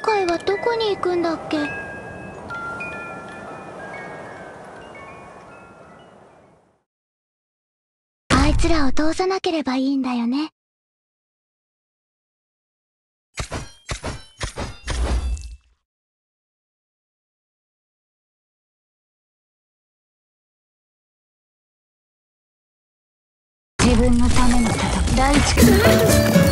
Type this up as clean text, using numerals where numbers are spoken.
回はどこに行くんだっけ？あいつらを通さなければいいんだよね。自分のための戦い。第一